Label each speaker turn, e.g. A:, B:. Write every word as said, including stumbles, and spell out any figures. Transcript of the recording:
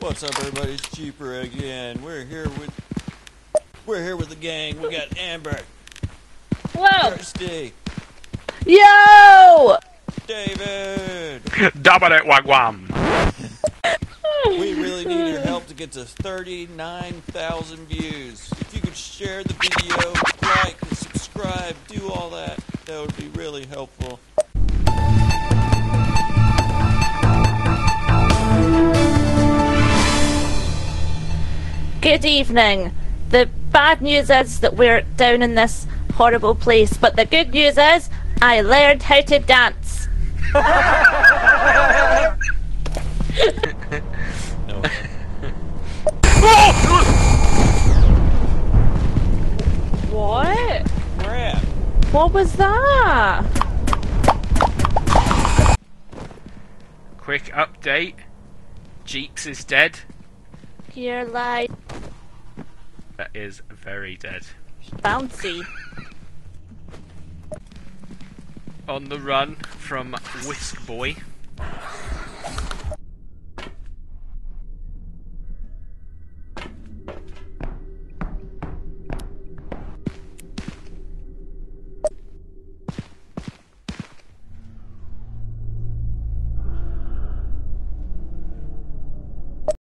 A: What's up, everybody? It's Cheaper again. We're here with we're here with the gang. We got Amber,
B: Whoa!
A: Kirsty,
B: Yo!
A: David.
C: Dominic Wagwam.
A: We really need your help to get to thirty-nine thousand views. If you could share the video, like, and subscribe, do all that, that would be really helpful.
B: Good evening. The bad news is that we're down in this horrible place, but the good news is I learned how to dance.
A: No.
B: What?
A: Crap.
B: What was that?
C: Quick update. Jeeps is dead.
B: You're like
C: That is very dead.
B: bouncy.
C: On the run from Whisk Boy.